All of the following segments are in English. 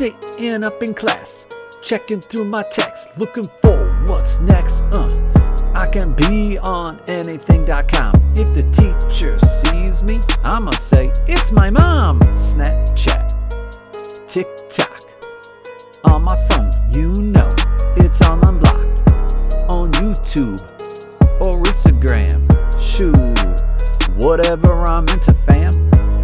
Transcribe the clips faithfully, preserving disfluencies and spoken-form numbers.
Sitting up in class, checking through my text, looking for what's next. Uh, I can be on anything dot com. If the teacher sees me, I'ma say, it's my mom. Snapchat, TikTok, on my phone, you know, it's on unblocked. On YouTube or Instagram, shoot, whatever I'm into, fam.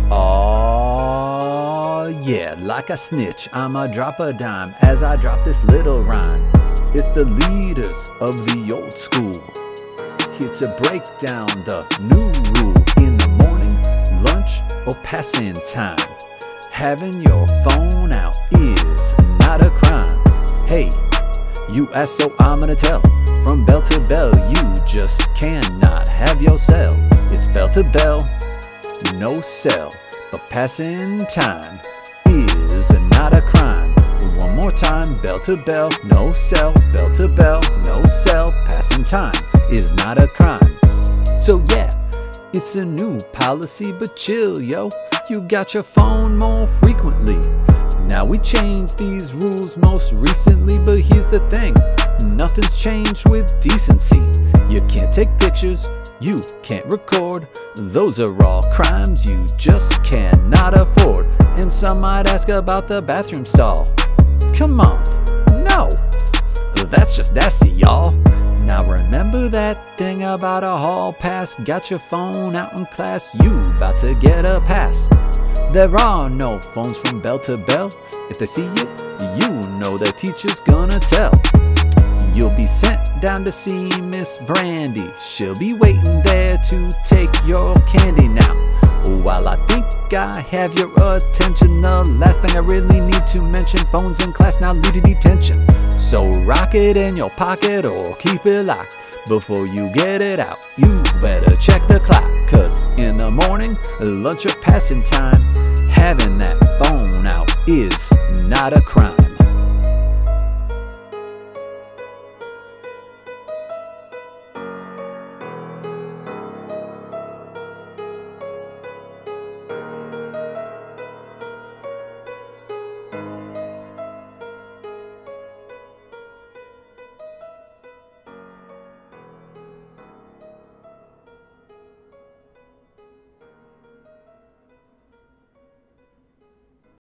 Oh yeah, like a snitch, I'ma drop a dime as I drop this little rhyme. It's the leaders of the old school, here to break down the new rule. In the morning, lunch, or passing time, having your phone out is not a crime. Hey, you ask, so I'm gonna tell. From bell to bell, you just cannot have your cell. It's bell to bell, no cell, but passing time is not a crime. One more time, bell to bell, no cell, bell to bell, no cell, passing time is not a crime. So yeah, it's a new policy, but chill, yo, you got your phone more frequently. Now we changed these rules most recently, but here's the thing, nothing's changed with decency. You can't take pictures, you can't record, those are all crimes you just cannot afford. And some might ask about the bathroom stall. Come on, no, that's just nasty, y'all. Now remember that thing about a hall pass, got your phone out in class, you about to get a pass. There are no phones from bell to bell. If they see you, you know the teacher's gonna tell. You'll be sent down to see Miss Brandy. She'll be waiting there to take your candy now. While I think I have your attention, the last thing I really need to mention, phones in class now lead to detention. So rock it in your pocket or keep it locked. Before you get it out, you better check the clock. Cause in the morning, lunch or passing time, having that phone out is not a crime.